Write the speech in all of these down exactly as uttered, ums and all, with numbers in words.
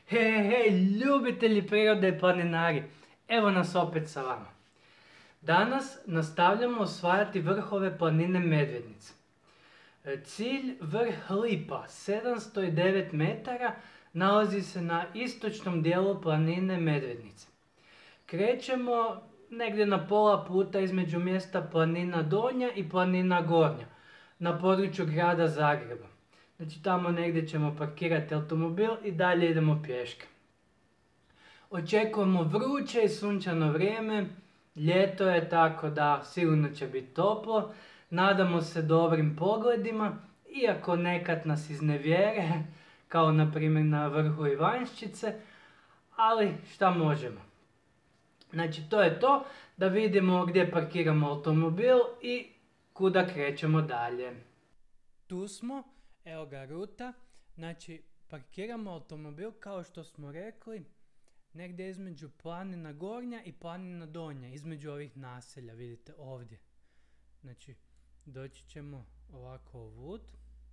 Hej, hej, ljubitelji prirode i planinari, evo nas opet sa vama. Danas nastavljamo osvajati vrhove planine Medvednice. Cilj vrh Lipa, sedamsto devet metara, nalazi se na istočnom dijelu planine Medvednice. Krećemo negdje na pola puta između mjesta Planina Donja i Planina Gornja, na području grada Zagreba. Znači tamo negdje ćemo parkirati automobil i dalje idemo pješke. Očekujemo vruće i sunčano vrijeme, ljeto je tako da sigurno će biti toplo, nadamo se dobrim pogledima, iako nekad nas iznevjere, kao na primjer na vrhu Ivanščice, ali šta možemo. Znači to je to, da vidimo gdje parkiramo automobil i kuda krećemo dalje. Tu smo, evo ga ruta, znači parkiramo automobil kao što smo rekli, negdje između Planina Gornja i Planina Donja, između ovih naselja, vidite ovdje. Znači, doći ćemo ovako ovud,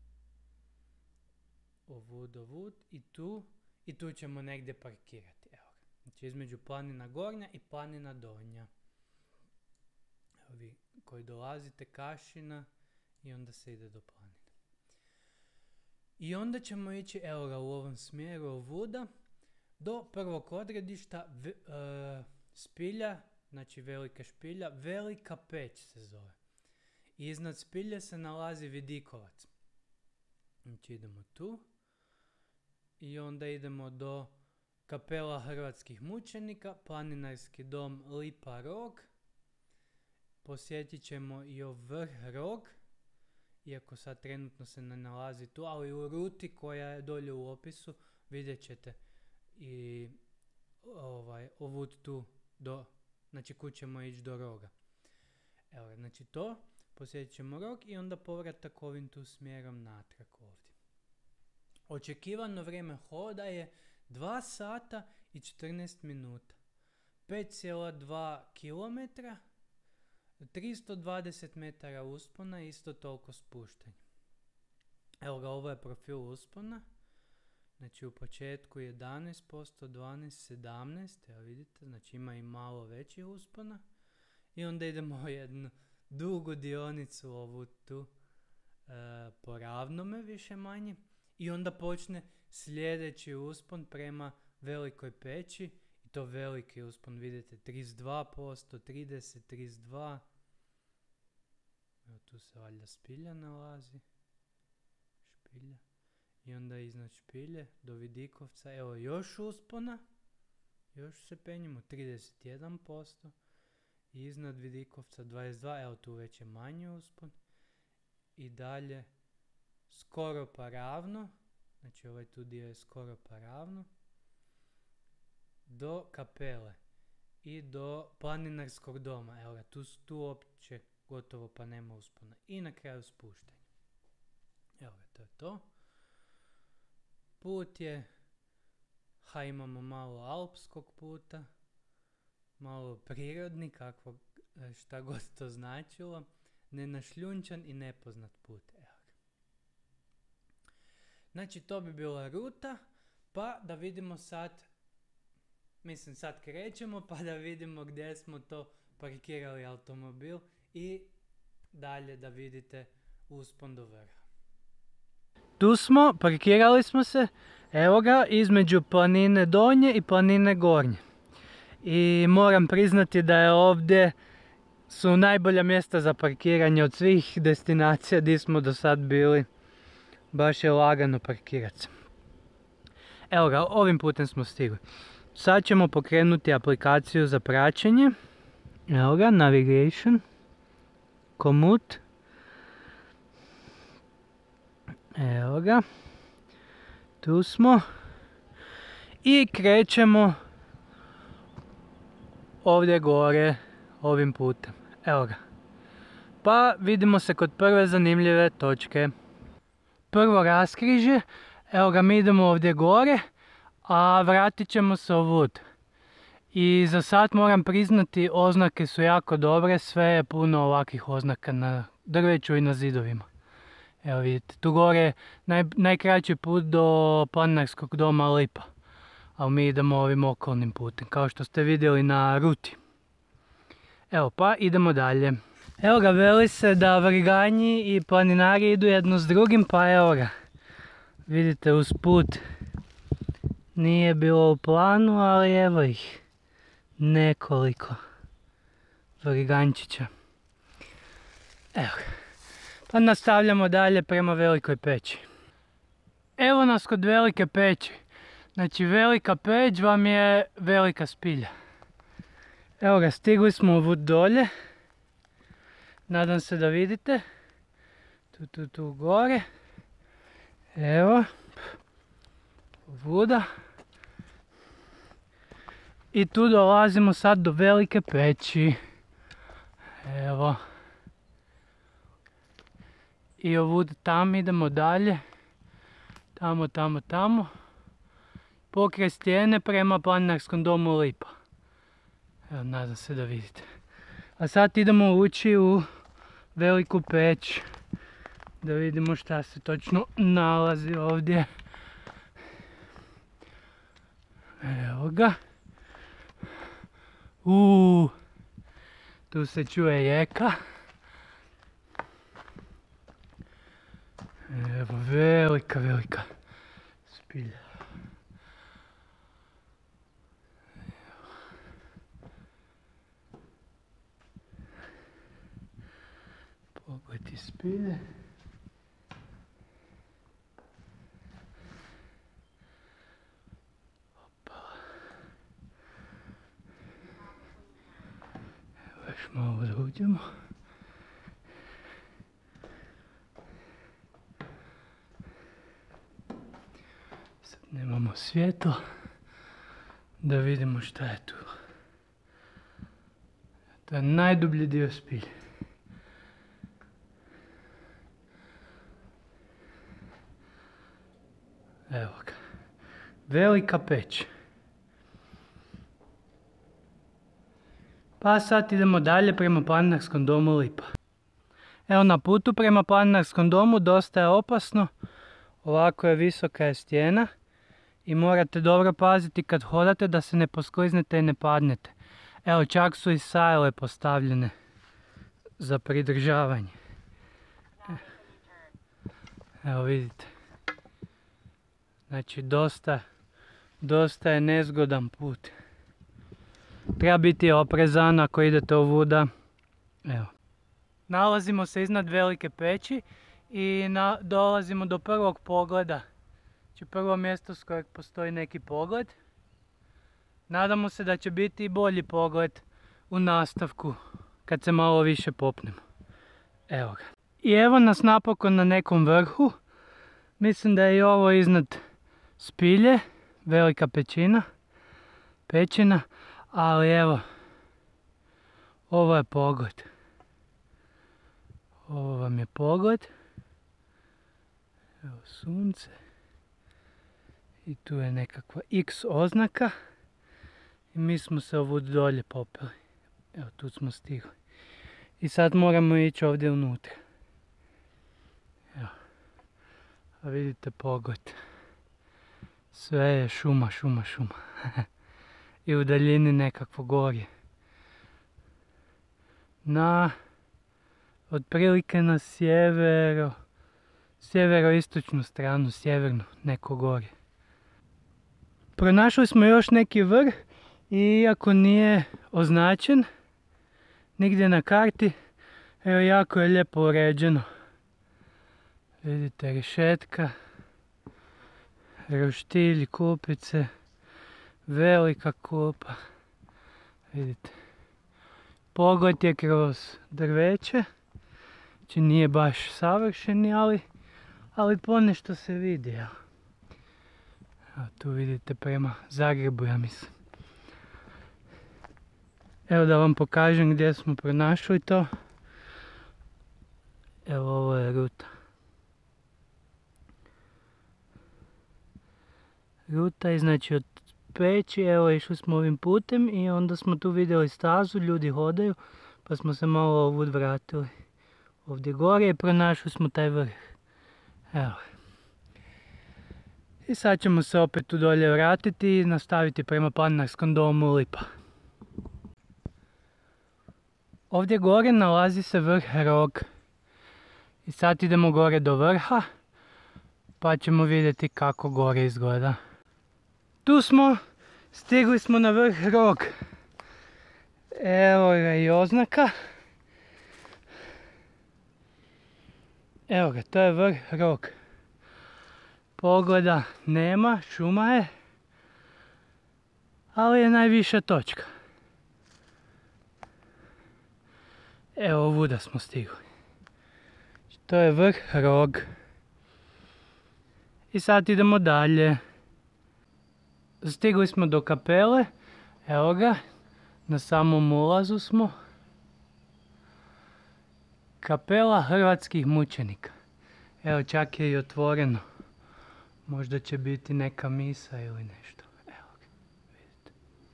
ovud, ovud i tu, i tu ćemo negdje parkirati, evo ga. Znači, između Planina Gornja i Planina Donja. Evo vi koji dolazite, Kašina, i onda se ide do Planine. I onda ćemo ići, evo ga, u ovom smjeru ovuda, do prvog odredišta v, e, Spilja, znači Velika Špilja, Velika Peć se zove. I iznad Spilje se nalazi Vidikovac. Znači idemo tu i onda idemo do kapela hrvatskih mučenika, planinarski dom Lipa Rog. Posjetit ćemo i vrh Rog, iako sad trenutno se ne nalazi tu, ali u ruti koja je dolje u opisu vidjet ćete i ovaj, ovud tu do, znači kud ćemo ići do Roga. Evo, znači to, posjetit ćemo Rog i onda povratak ovim tu smjerom natrag ovdje. Očekivano vrijeme hoda je dva sata i četrnaest minuta, pet zarez dva kilometra, tristo dvadeset metara uspona i isto toliko spuštanja. Evo ga, ovo je profil uspona. Znači u početku jedanaest posto, dvanaest, sedamnaest, evo vidite, znači ima i malo veći uspona. I onda idemo jednu dugu dionicu ovu tu e, po ravnome više manje. I onda počne sljedeći uspon prema Velikoj Peći. I to veliki uspon, vidite, trideset dva posto, trideset, trideset dva. Evo tu se valjda Spilja nalazi. Špilja. I onda iznad Špilje do Vidikovca, evo još uspona, još se penjemo, trideset jedan posto, i iznad Vidikovca dvadeset dva, evo tu već je manji uspon, i dalje skoro pa ravno, znači ovaj tu dio je skoro pa ravno, do kapele i do planinarskog doma, evo ga, tu, tu uopće gotovo pa nema uspona, i na kraju spuštanje. Evo ga, to je to. Put je, ha imamo malo alpskog puta, malo prirodni, kakvo, šta god to značilo, nenašljunčan i nepoznat put. Evo. Znači to bi bila ruta, pa da vidimo sad, mislim sad krećemo, pa da vidimo gdje smo to parkirali automobil i dalje da vidite uspon do vrha. Tu smo, parkirali smo se, evo ga, između Planine Donje i Planine Gornje. I moram priznati da je ovdje su najbolja mjesta za parkiranje od svih destinacija gdje smo do sad bili. Baš je lagano parkirati se. Evo ga, ovim putem smo stigli. Sad ćemo pokrenuti aplikaciju za praćenje. Evo ga, navigation, Komoot. Evo ga, tu smo i krećemo ovdje gore ovim putem. Evo ga, pa vidimo se kod prve zanimljive točke. Prvo raskrižje, evo ga, mi idemo ovdje gore, a vratit ćemo se ovud. I za sad moram priznati, oznake su jako dobre, sve je puno ovakvih oznaka na drveću i na zidovima. Evo vidite, tu gore je naj, najkraći put do planinarskog doma Lipa. ali mi idemo ovim okolnim putem, kao što ste vidjeli na ruti. Evo pa idemo dalje. Evo ga, veli se da vrganji i planinari idu jedno s drugim, pa evo ga. Vidite, uz put nije bilo u planu, ali evo ih nekoliko vrgančića. Evo ga. Pa nastavljamo dalje prema Velikoj Peći. Evo nas kod Velike Peći. Znači Velika Peć vam je Velika Spilja. Evo ga, stigli smo ovud dolje. Nadam se da vidite. Tu, tu, tu gore. Evo. Ovuda. I tu dolazimo sad do Velike Peći. Evo. I ovud tam idemo dalje. Tamo, tamo, tamo. Pokraj stijene prema planinarskom domu Lipa. Evo, nadam se da vidite. A sad idemo ući u Veliku Peć. Da vidimo šta se točno nalazi ovdje. Evo ga. Uuu. Tu se čuje jeka. Evo, velika, velika spilja. Pogledi spilje. Opa. Evo još malo da uđemo. Sad nemamo svjetlo. Da vidimo šta je tu. To je najdublji dio spilje. Evo ga. Velika Peć. Pa sad idemo dalje prema planinarskom domu Lipa. Evo, na putu prema planinarskom domu dosta je opasno. Ovako je visoka je stijena. I morate dobro paziti kad hodate da se ne poskliznete i ne padnete. Evo, čak su i sajle postavljene za pridržavanje. Evo vidite. Znači dosta, dosta je nezgodan put. Treba biti oprezan ako idete ovuda. Evo. Nalazimo se iznad Velike Peći i na, dolazimo do prvog pogleda. Znači prvo mjesto s kojeg postoji neki pogled. Nadamo se da će biti i bolji pogled u nastavku kad se malo više popnemo. Evo ga. I evo nas napokon na nekom vrhu. Mislim da je i ovo iznad Spilje, Velika Pećina, Pećina, ali evo, ovo je pogled. Ovo vam je pogled. Evo sunce. I tu je nekakva X oznaka. I mi smo se ovud dolje popeli. Evo, tu smo stigli. I sad moramo ići ovdje unutra. Evo. A vidite pogled. Sve je šuma, šuma, šuma. I u daljini nekakvo gorje. Na, otprilike na sjevero, sjeveroistočnu stranu, sjevernu, neko gorje. Pronašli smo još neki vrh i iako nije označen nigdje na karti, evo jako je lijepo uređeno. Vidite rešetka, roštilj, kupice, velika kupa. Vidite. Pogled je kroz drveće, znači nije baš savršeni, ali, ali ponešto se vidi. Evo. Evo, tu vidite prema Zagrebu, ja mislim. Evo da vam pokažem gdje smo pronašli to. Evo, ovo je ruta. Ruta je znači od Peći, evo išli smo ovim putem i onda smo tu vidjeli stazu, ljudi hodaju, pa smo se malo ovud vratili ovdje gore i pronašli smo taj vrh. Evo. I sad ćemo se opet tu dolje vratiti i nastaviti prema planinarskom domu Lipa. Ovdje gore nalazi se vrh Rog. I sad idemo gore do vrha, pa ćemo vidjeti kako gore izgleda. Tu smo, stigli smo na vrh Rog. Evo ga i oznaka. Evo ga, to je vrh Rog. Pogleda nema, šuma je, ali je najviša točka. Evo ovuda smo stigli. To je vrh Rog. I sad idemo dalje. Stigli smo do kapele. Evo ga, na samom ulazu smo. Kapela hrvatskih mučenika. Evo čak je i otvoreno. Možda će biti neka misa ili nešto. Evo ga, vidite.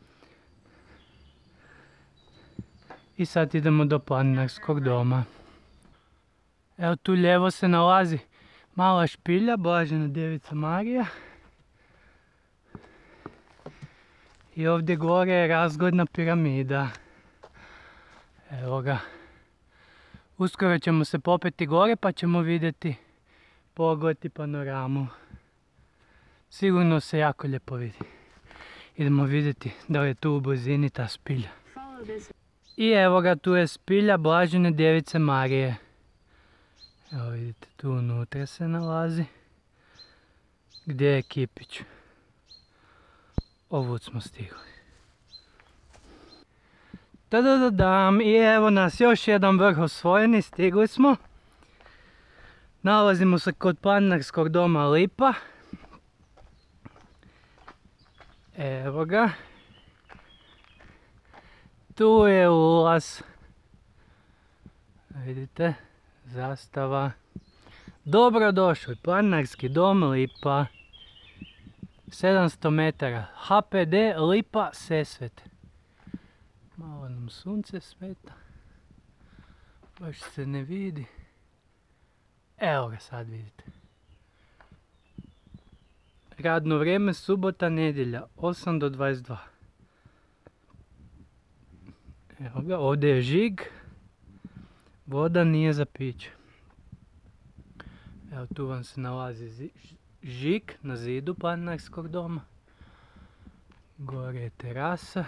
I sad idemo do planinarskog doma. Evo tu lijevo se nalazi mala špilja, Blažena Djevica Marija. I ovdje gore je razgledna piramida. Evo ga. Uskoro ćemo se popeti gore pa ćemo vidjeti pogled i panoramu. Sigurno se jako lijepo vidi. Idemo vidjeti da li je tu u blizini ta spilja. I evo ga, tu je spilja Blažene Djevice Marije. Evo vidite, tu unutra se nalazi. Gdje je kipić? Ovud smo stigli. Tadadadam, i evo nas, još jedan vrh osvojeni, stigli smo. Nalazimo se kod planinarskog doma Lipa. Evo ga. Tu je ulaz. Vidite, zastava. Dobrodošli, planinarski dom Lipa. sedamsto metara. H P D Lipa Sesvete. Malo nam sunce sveta. Baš se ne vidi. Evo ga, sad vidite. Radno vrijeme subota, nedjelja, osam do dvadeset dva. Evo ga, ovdje je žig. Voda nije za piće. Evo tu vam se nalazi žig na zidu planinarskog doma. Gore je terasa.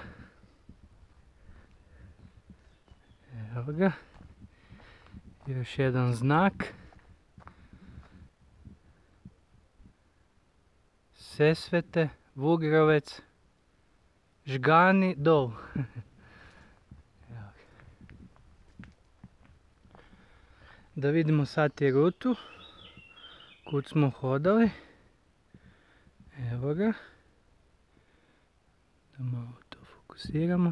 Evo ga. Još jedan znak. Sesvete, Vugrovec, Žgani, dol. Da vidimo sad i rutu. Kud smo hodali. Evo ga. Da malo to fokusiramo.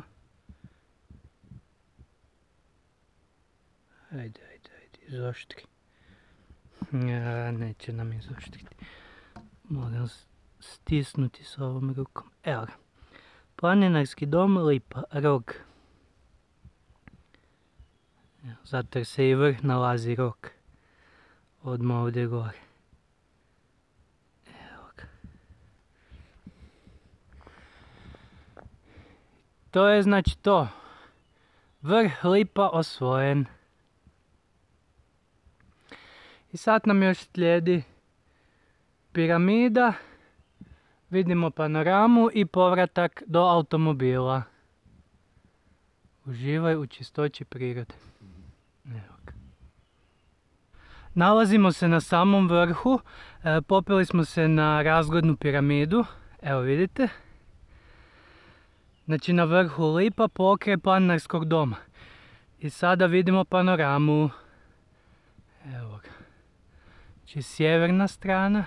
Ajde, ajde, ajde, izoštri. Ja, neće nam izoštriti. Moram stisnuti s ovom rukom. Evo ga. Planinarski dom Lipa, Rog. Evo, zato jer se i vrh nalazi Rog. Odmah ovdje gore. Evo ga. To je znači to. Vrh Lipa osvojen. I sad nam još slijedi piramida, vidimo panoramu i povratak do automobila. Uživaj u čistoći prirode. Evo ga. Nalazimo se na samom vrhu, e, popeli smo se na razglednu piramidu, evo vidite. Znači na vrhu Lipa pokraj planinarskog doma. I sada vidimo panoramu. Evo ga. Znači sjeverna strana.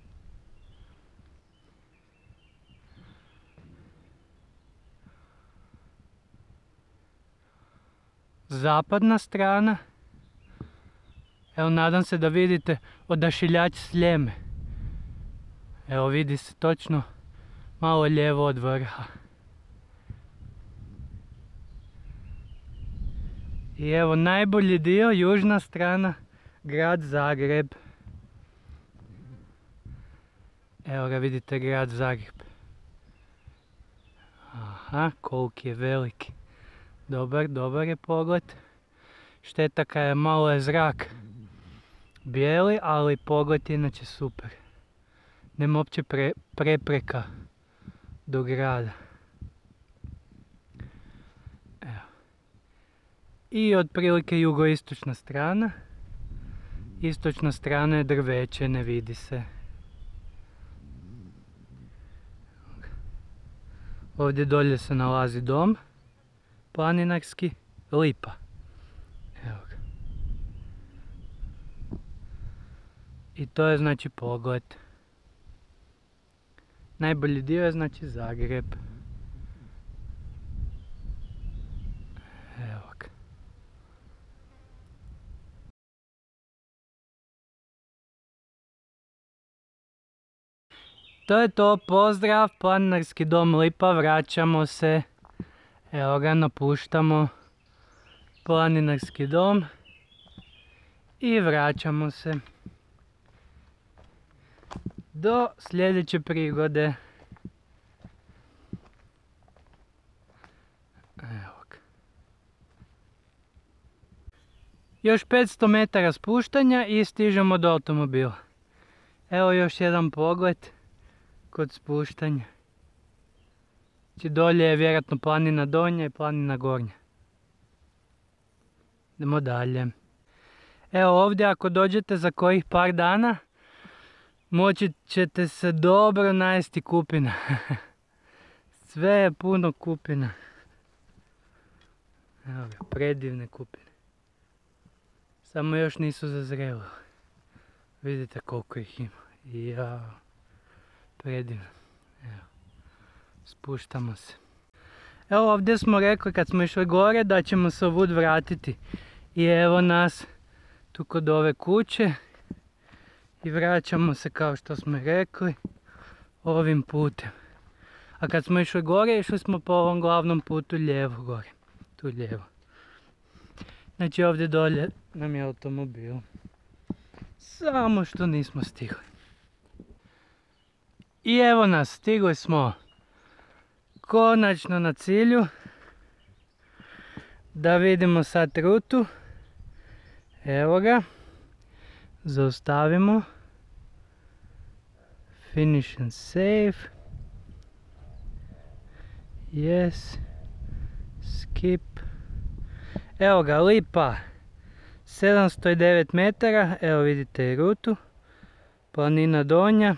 Zapadna strana. Evo nadam se da vidite odašiljač Sljeme. Evo vidi se točno malo lijevo od vrha. I evo najbolji dio, južna strana, grad Zagreb. Evo ga, vidite grad Zagreb. Aha, koliki je veliki. Dobar, dobar je pogled. Šteta kad je malo je zrak bijeli, ali pogled je inače super. Nema uopće pre, prepreka do grada. Evo. I otprilike jugoistočna strana. Istočna strana je drveće, ne vidi se. Ovdje dolje se nalazi dom planinarski, Lipa. Evo ga. I to je znači pogled. Najbolji dio je znači Zagreb. Evo ga. To je to, pozdrav, planinarski dom Lipa, vraćamo se. Evo ga, napuštamo planinarski dom i vraćamo se do sljedeće prigode. Evo ga. Još petsto metara spuštanja i stižemo do automobila. Evo još jedan pogled kod spuštanja. Znači dolje je vjerojatno planina donja i planina gornja. Idemo dalje. Evo ovdje ako dođete za kojih par dana, moći ćete se dobro najesti kupina. Sve je puno kupina. Evo ga, predivne kupine. Samo još nisu zazrele. Vidite koliko ih ima. Jao. Predivno. Evo. Spuštamo se. Evo ovdje smo rekli kad smo išli gore da ćemo se ovud vratiti. I evo nas tu kod ove kuće. I vraćamo se kao što smo rekli ovim putem. A kad smo išli gore, išli smo po ovom glavnom putu lijevo gore. Tu lijevo. Znači ovdje dolje nam je automobil. Samo što nismo stigli. I evo nas, stigli smo konačno na cilju. Da vidimo sad rutu. Evo ga. Zaustavimo. Finish and save. Yes. Skip. Evo ga, Lipa. sedamsto devet metara. Evo vidite i rutu. Planina donja.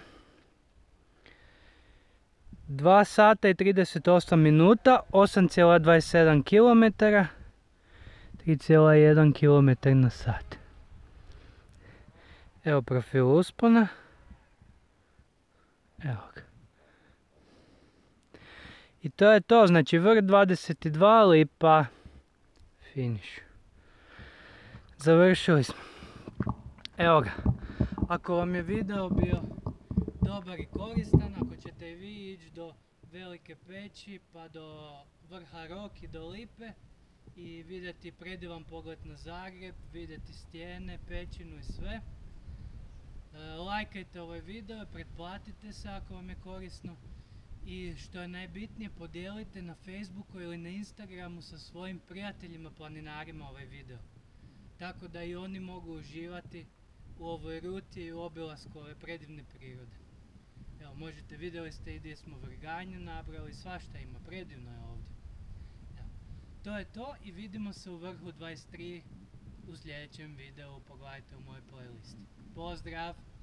dva sata i trideset osam minuta. osam zarez dvadeset sedam kilometara. tri zarez jedan kilometar na sat. Evo profil uspona. Evo ga. I to je to, znači vrh dvadeset dva, Lipa. Finish. Završili smo. Evo ga. Ako vam je video bio dobar i koristan, ako ćete i vi ići do Velike Peći pa do vrha Rok i do Lipe i vidjeti predivan pogled na Zagreb, vidjeti stijene, pećinu i sve. Lajkajte ovaj video, pretplatite se ako vam je korisno i što je najbitnije, podijelite na Facebooku ili na Instagramu sa svojim prijateljima planinarima ovaj video. Tako da i oni mogu uživati u ovoj ruti i u obilasku ove predivne prirode. Evo možete, vidjeli ste i gdje smo vrganju nabrali, svašta ima, predivno je ovdje. Evo, to je to i vidimo se u vrhu dvadeset tri u sljedećem videu, pogledajte u mojoj playlisti. Pozdrav!